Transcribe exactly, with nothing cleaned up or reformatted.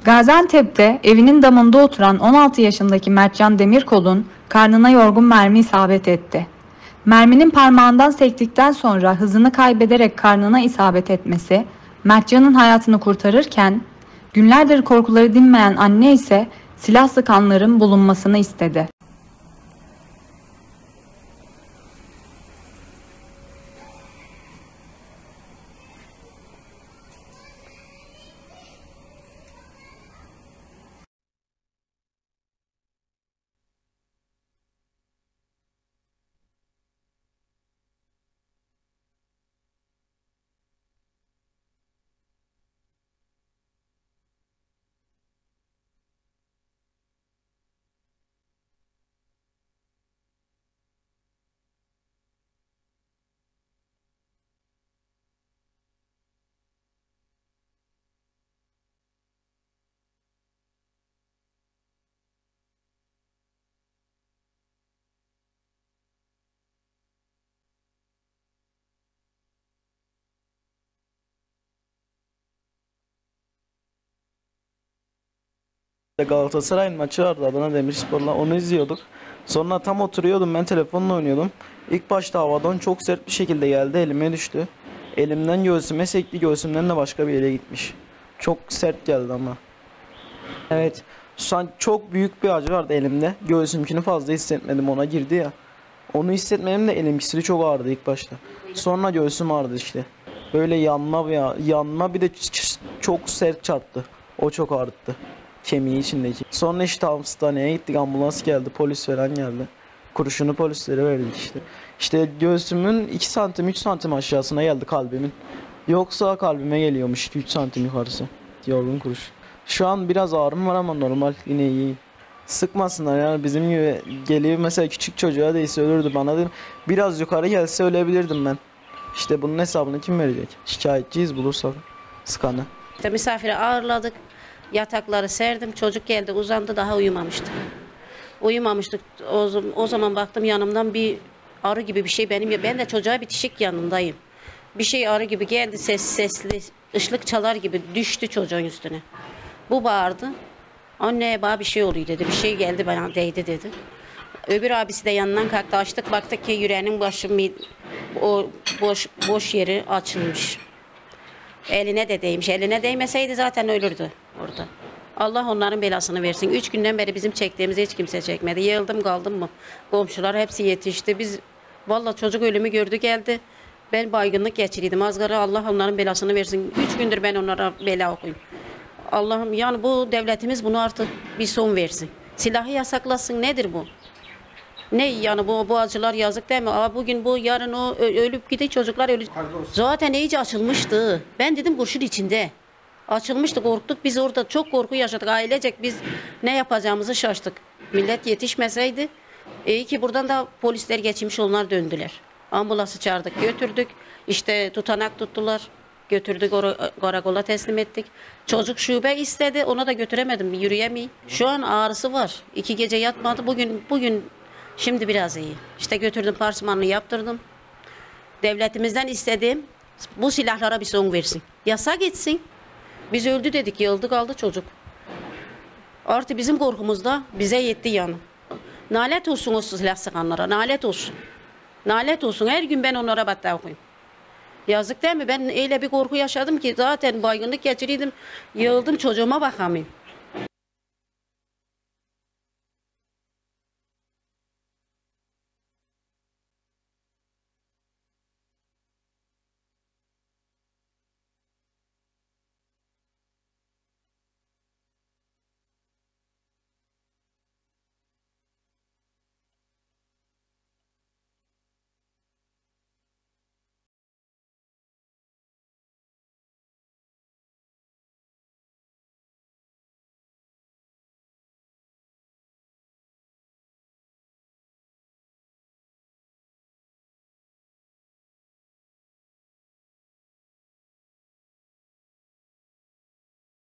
Gaziantep'te evinin damında oturan on altı yaşındaki Mertcan Demirkol'un karnına yorgun mermi isabet etti. Merminin parmağından sektikten sonra hızını kaybederek karnına isabet etmesi Mertcan'ın hayatını kurtarırken günlerdir korkuları dinmeyen anne ise silah sıkanların bulunmasını istedi. Galatasaray'ın maçı vardı Adana Demirspor'la, onu izliyorduk. Sonra tam oturuyordum, ben telefonla oynuyordum. İlk başta havadan çok sert bir şekilde geldi, elime düştü. Elimden göğsüme sekti, göğsümden de başka bir yere gitmiş. Çok sert geldi ama. Evet, şu an çok büyük bir acı vardı elimde. Göğsümkini fazla hissetmedim, ona girdi ya. Onu hissetmedim de elimkisi çok ağrıdı ilk başta. Sonra göğsüm ağrıdı işte. Böyle yanma ya yanma bir de çok sert çarptı. O çok ağrıttı. Kemiği içindeki. Sonra işte hastaneye gittik, ambulans geldi, polis falan geldi. Kurşunu polislere verdik işte. İşte göğsümün iki santim üç santim aşağısına geldi kalbimin. Yoksa kalbime geliyormuş iki üç santim yukarısı. Yorgun kuruş. Şu an biraz ağrım var ama normal, yine iyi. Sıkmasınlar yani, bizim gibi geliyor mesela, küçük çocuğa değilse ölürdü, bana değil. Biraz yukarı gelse ölebilirdim ben. İşte bunun hesabını kim verecek? Şikayetçiyiz bulursak sıkanı. İşte misafiri ağırladık. Yatakları serdim. Çocuk geldi, uzandı, daha uyumamıştı. Uyumamıştık. O, o zaman baktım yanımdan bir arı gibi bir şey benim. Ben de çocuğa bitişik yanındayım. Bir şey arı gibi geldi, ses sesli, ışlık çalar gibi düştü çocuğun üstüne. Bu bağırdı. Anne bana bir şey oluyor dedi. Bir şey geldi bana değdi dedi. Öbür abisi de yanından kalktı. Açtık, baktık ki yüreğinin başı, o boş boş yeri açılmış. Eline de değmiş. Eline değmeseydi zaten ölürdü orada. Allah onların belasını versin. Üç günden beri bizim çektiğimizi hiç kimse çekmedi. Yığıldım kaldım mı? Komşular hepsi yetişti. Biz vallahi çocuk ölümü gördü geldi. Ben baygınlık geçiriydim. Azgara Allah onların belasını versin. Üç gündür ben onlara bela okuyayım. Allah'ım yani bu devletimiz bunu artık bir son versin. Silahı yasaklasın. Nedir bu? Ne yani bu, bu acılar yazık değil mi? Aa, bugün bu, yarın o ölüp gidiyor, çocuklar ölüp. Zaten iyice açılmıştı. Ben dedim kurşun içinde. Açılmıştı, korktuk. Biz orada çok korku yaşadık. Ailecek biz ne yapacağımızı şaştık. Millet yetişmeseydi. İyi ki buradan da polisler geçmiş, onlar döndüler. Ambulansı çağırdık, götürdük. İşte tutanak tuttular. Götürdük, karakola teslim ettik. Çocuk şube istedi, ona da götüremedim. Yürüyemeyim. Şu an ağrısı var. İki gece yatmadı. Bugün bugün şimdi biraz iyi. İşte götürdüm, parsimanını yaptırdım. Devletimizden istediğim bu silahlara bir son versin. Yasa gitsin. Biz öldü dedik, yıldı kaldı çocuk. Artı bizim korkumuzda bize yetti yani. Nalet olsun o silah sıkanlara, nalet olsun. Nalet olsun, her gün ben onlara battı okuyayım. Yazık değil mi? Ben öyle bir korku yaşadım ki zaten baygınlık geçiriydim, yığıldım, çocuğuma bakamıyorum.